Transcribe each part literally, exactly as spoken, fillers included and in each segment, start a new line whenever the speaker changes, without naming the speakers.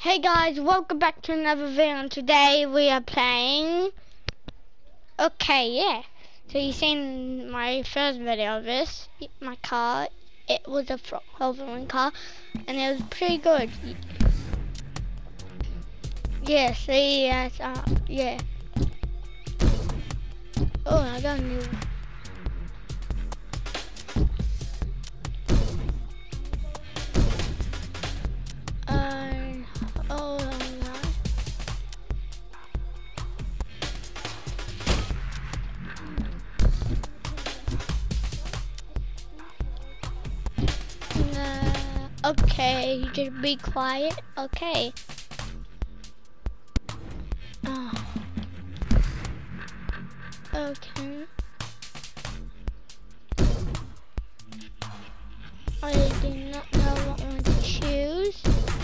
Hey guys, welcome back to another video, and today we are playing... Okay, yeah. So you seen my first video of this, my car. It was a hovering car, and it was pretty good. Yeah, see, yes, uh, yeah. Oh, I got a new one. Okay, just be quiet. Okay. Oh. Okay. I do not know what one to choose.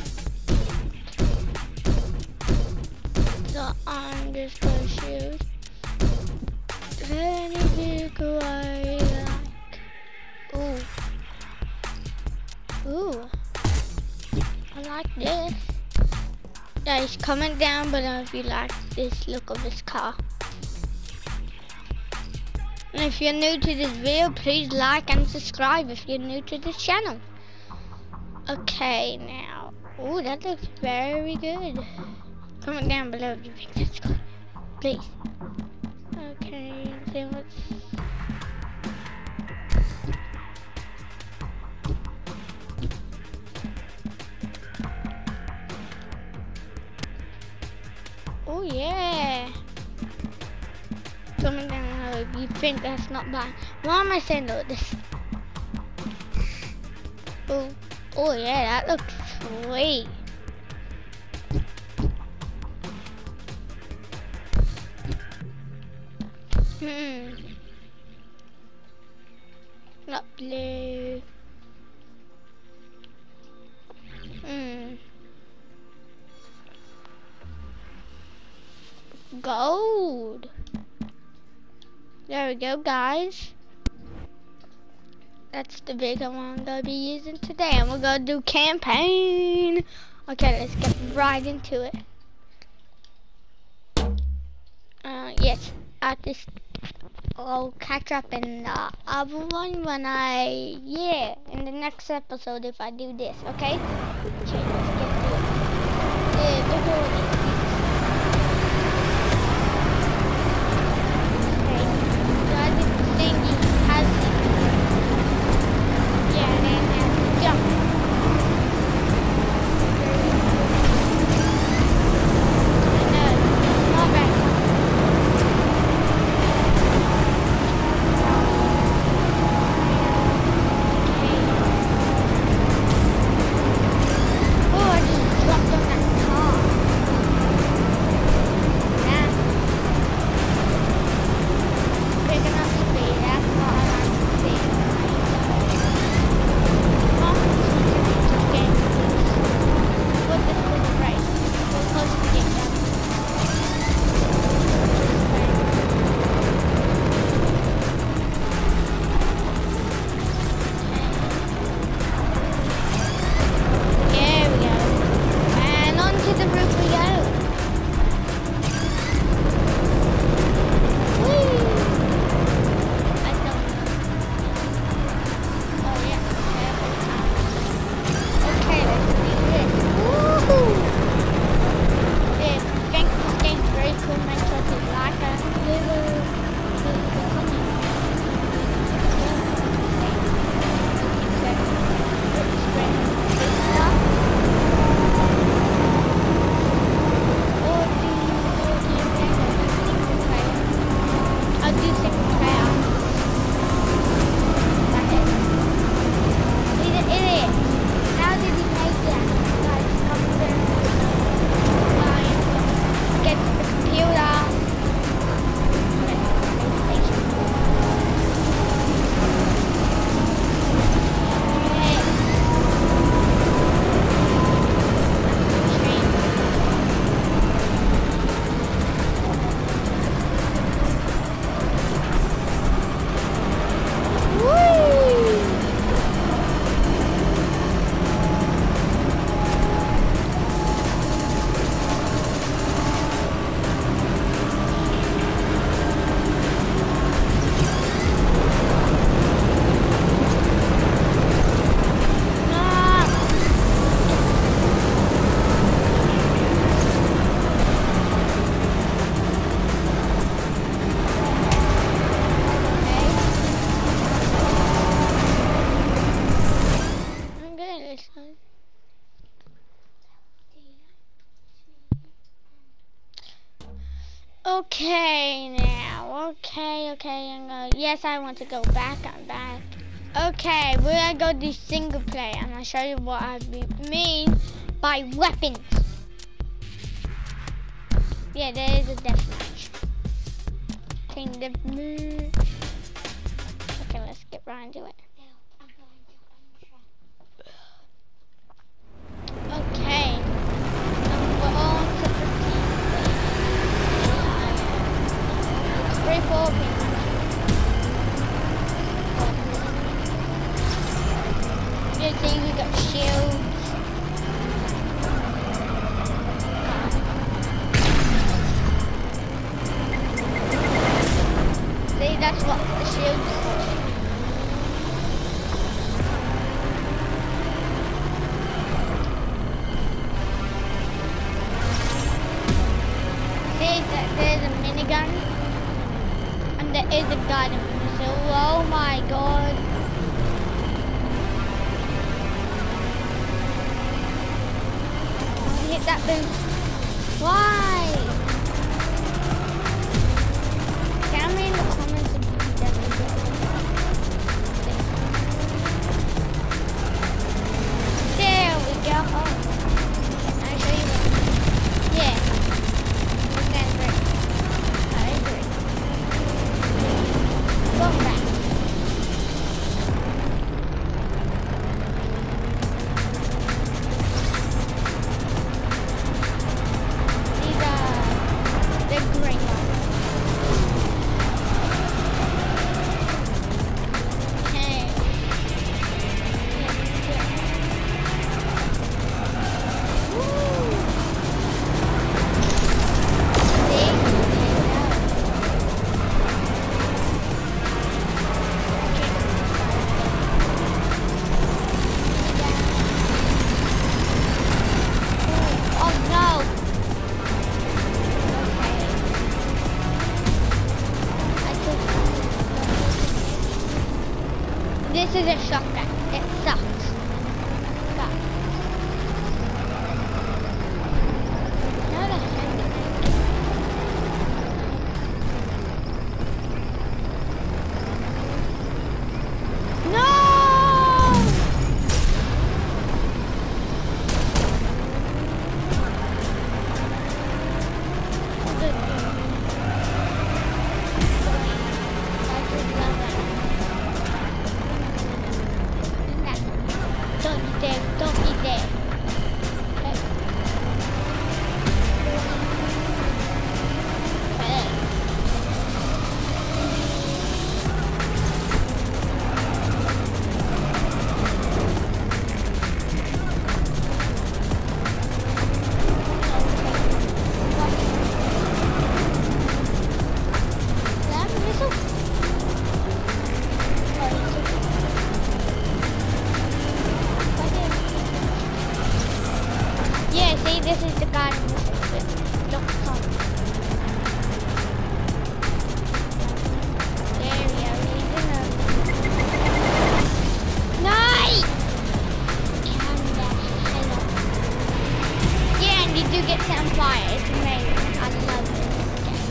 So I'm just gonna choose any vehicle I like. Ooh. Ooh. I like this. Guys, comment down below if you like this look of this car. And if you're new to this video, please like and subscribe if you're new to this channel. Okay, now. Ooh, that looks very good. Comment down below if you think that's good. Please. Okay, then let's... Oh yeah. Comment down below if you think that's not bad. Why am I saying all this? Oh, oh yeah, that looks sweet. Hmm. Not blue. Hmm. Gold. There we go, guys. That's the bigger one I'm gonna be using today, and we're gonna do campaign. Okay, let's get right into it. Uh, yes, I just I'll catch up in the other one when I yeah in the next episode if I do this. Okay. Okay, let's get to it. Yeah, we're doing it. Oh, I Okay, now. Okay, okay. I'm gonna, yes, I want to go back. I'm back. Okay, we're gonna go do single player. I'm gonna show you what I mean by weapons. Yeah, there is a deathmatch. King deathmatch. Okay, let's get right into it. Okay. Um, we're all on separate teams. It's three, four people. You see, we got shields. See, that's what the shields are. See, that there's a minigun. And there is a gun. So, oh my god. Oh, hit that boost. Why? Tell me in the comments if you definitely get it. There we go. Oh. I'll show you what. Yeah. That's great. I agree. Go back. These are the great ones. Okay. Woo. This is a shotgun. It sucks. But how the heck did I get it? No! Don't be there, don't be there. Okay. Okay. That missile? Yeah, see, this is the guy in this look on. There we are, he's in a... Nice! Calm down, hello. Yeah, and you do get set on fire, it's amazing. I love this game.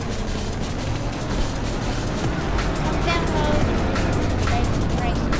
Come download. Race, race.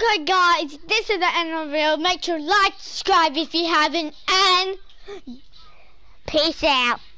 Okay, guys, this is the end of the video. Make sure to like, subscribe if you haven't, and peace out.